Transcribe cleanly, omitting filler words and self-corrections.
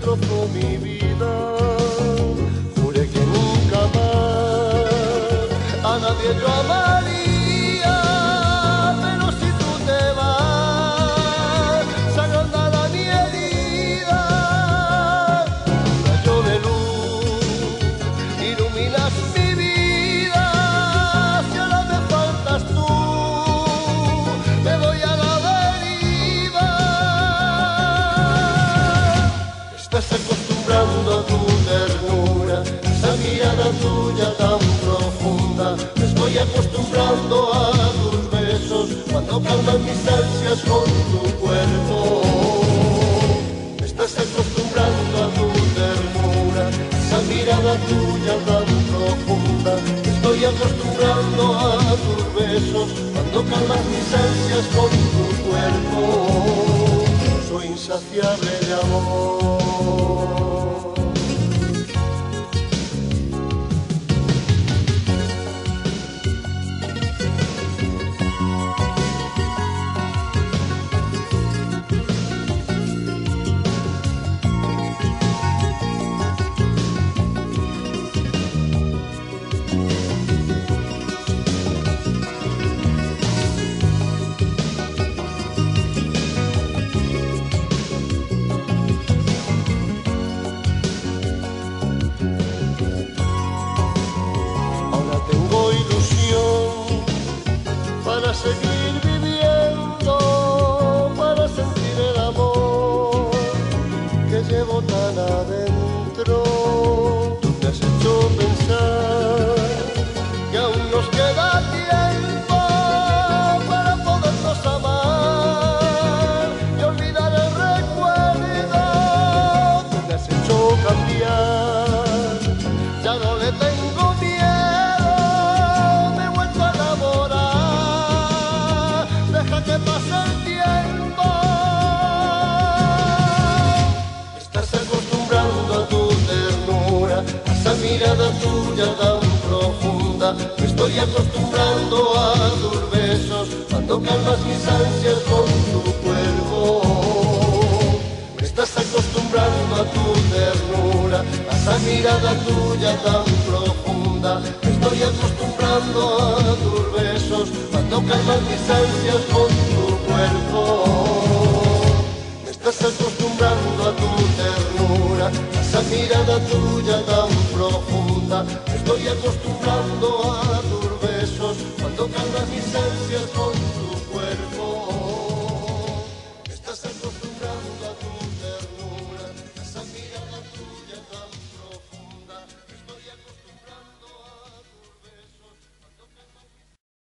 destrozó mi vida. Juré que nunca más a nadie yo amaría, pero si tú te vas, se agrandada mi herida. Un rayo de luz iluminas mi vida, si ahora me faltas tú, me voy a la deriva. Estás acostumbrando a tu ternura, esa mirada tuya tan profunda. Me estoy acostumbrando a tus besos cuando calman mis ansias con tu cuerpo. Me estás acostumbrando a tu ternura, esa mirada tuya tan profunda. Me estoy acostumbrando a tus besos cuando calman mis ansias con tu cuerpo. Soy insaciable de amor. Para seguir viviendo, para sentir el amor que llevo tan adentro. Tú me has hecho pensar que aún nos queda tiempo para podernos amar y olvidar el recuerdo. Tú me has hecho cambiar, ya no le tengo miedo, me he vuelto a enamorar. Deja que pase el tiempo. Estás acostumbrando a tu ternura, a esa mirada tuya tan profunda. Me estoy acostumbrando a tus besos cuando calmas mis ansias con tu cuerpo. Me estás acostumbrando a tu ternura, a esa mirada tuya tan profunda. Me estoy acostumbrando a tus besos cuando calmas mis ansias con tu cuerpo.